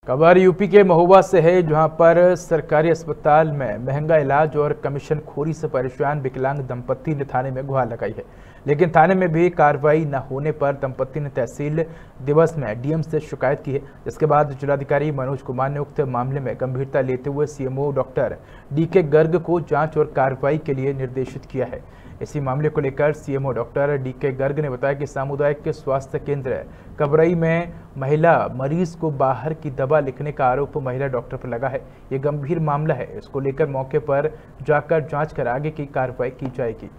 खबर यूपी के महोबा से है, जहां पर सरकारी अस्पताल में महंगा इलाज और कमीशन खोरी से परेशान विकलांग दंपत्ति ने थाने में गुहार लगाई है। लेकिन थाने में भी कार्रवाई न होने पर दंपत्ति ने तहसील दिवस में डीएम से शिकायत की है, जिसके बाद जिलाधिकारी मनोज कुमार ने उक्त मामले में गंभीरता लेते हुए सीएमओ डॉक्टर डीके गर्ग को जांच और कार्रवाई के लिए निर्देशित किया है। इसी मामले को लेकर सीएमओ डॉक्टर डीके गर्ग ने बताया कि सामुदायिक स्वास्थ्य केंद्र कबरई में महिला मरीज को बाहर की दवा लिखने का आरोप महिला डॉक्टर पर लगा है। ये गंभीर मामला है, इसको लेकर मौके पर जाकर जांच कर आगे की कार्रवाई की जाएगी।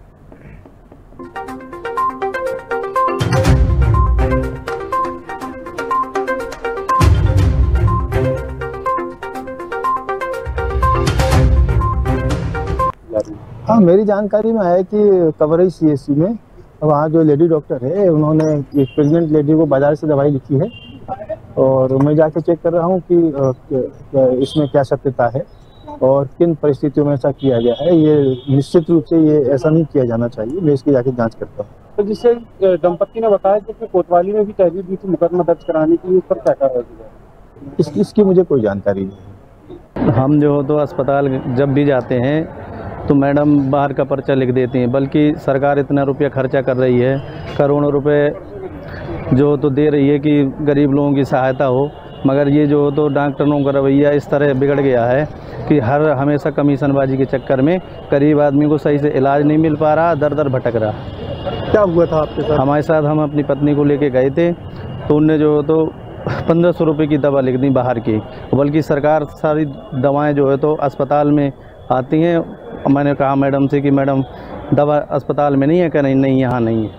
हाँ, मेरी जानकारी में है कि कबरई सीएससी में वहाँ जो लेडी डॉक्टर है उन्होंने एक प्रेग्नेंट लेडी को बाजार से दवाई लिखी है और मैं जाके चेक कर रहा हूँ कि इसमें क्या सत्यता है और किन परिस्थितियों में ऐसा किया गया है। ये निश्चित रूप से ये ऐसा नहीं किया जाना चाहिए। मैं इसकी जाके जांच करता हूँ। तो जिससे दंपत्ति ने बताया कि कोतवाली में भी तहरीर दी थी मुकदमा दर्ज कराने की, उस पर क्या कार्रवाई की जाए? इसकी मुझे कोई जानकारी नहीं है। हम जो तो अस्पताल जब भी जाते हैं तो मैडम बाहर का पर्चा लिख देती हैं, बल्कि सरकार इतना रुपया खर्चा कर रही है, करोड़ों रुपए जो तो दे रही है कि गरीब लोगों की सहायता हो, मगर ये जो तो डॉक्टरों का रवैया इस तरह बिगड़ गया है कि हर हमेशा कमीशनबाजी के चक्कर में गरीब आदमी को सही से इलाज नहीं मिल पा रहा, दर दर भटक रहा। क्या हुआ था आपके साथ? हमारे साथ हम अपनी पत्नी को लेके गए थे तो उनने जो तो 1500 रुपये की दवा लिख दी बाहर की, बल्कि सरकार सारी दवाएं जो है तो अस्पताल में आती हैं। मैंने कहा मैडम से कि मैडम दवा अस्पताल में नहीं है, क्या नहीं, यहाँ नहीं है।